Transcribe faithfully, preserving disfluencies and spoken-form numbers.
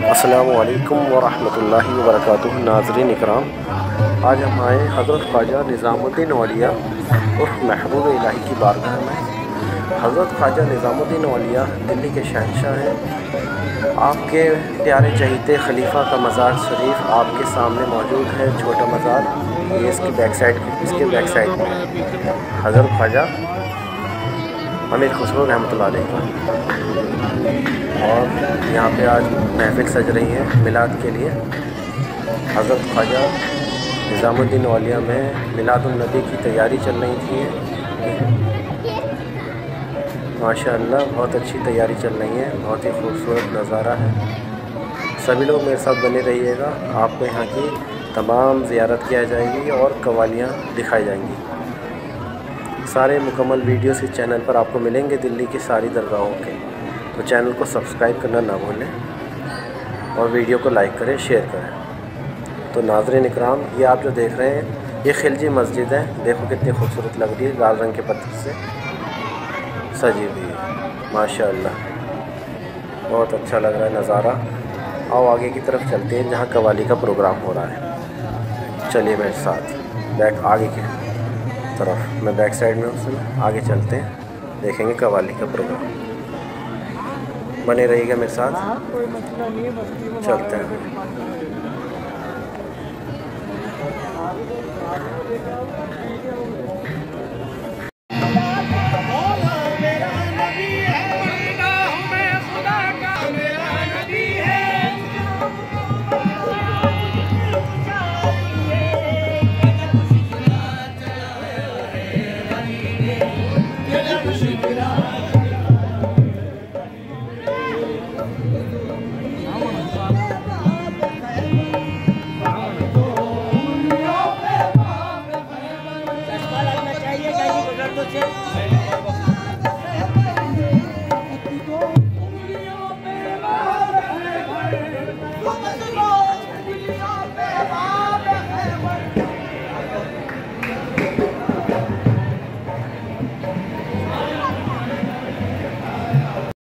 अस्सलामु अलैकुम वरहमतुल्लाहि वबरकातुहू। नाज़रीन इकराम, आज हम आए हज़रत ख्वाजा निज़ामुद्दीन औलिया उर्फ़ महबूब इलाही की बारगाह में। हज़रत ख्वाजा निज़ामुद्दीन औलिया दिल्ली के शहंशाह हैं। आपके प्यारे चहीते खलीफा का मज़ार शरीफ आपके सामने मौजूद है। छोटा मज़ार ये इसकी बैक साइड इसके बैक साइड में हज़रत ख्वाजा अमीर खुसरो रहमतुल्लाह अलैह का। और यहाँ पे आज महफिल सज रही है मिलाद के लिए। हज़रत ख्वाजा निज़ामुद्दीन औलिया में मिलादुन्नबी की तैयारी चल रही थी। माशाअल्लाह बहुत अच्छी तैयारी चल रही है, बहुत ही खूबसूरत नज़ारा है। सभी लोग मेरे साथ बने रहिएगा, आपको यहाँ की तमाम ज़ियारत किया जाएगी और कवालियाँ दिखाई जाएंगी। सारे मुकम्मल वीडियोस इस चैनल पर आपको मिलेंगे दिल्ली की सारी दरगाहों के। तो चैनल को सब्सक्राइब करना ना भूलें और वीडियो को लाइक करें, शेयर करें। तो नाज़रीन इकराम, ये आप जो देख रहे हैं ये खिलजी मस्जिद है। देखो कितनी खूबसूरत लग रही है, लाल रंग के पत्थर से सजी हुई है। माशाअल्लाह बहुत अच्छा लग रहा है नज़ारा। आओ आगे की तरफ चलते हैं जहाँ कवाली का प्रोग्राम हो रहा है। चलिए मेरे साथ बैक आगे की तरफ, मैं बैक साइड में हूँ, आगे चलते हैं, देखेंगे कवाली का प्रोग्राम। बने रहिएगा मेरे साथ, चलते हैं।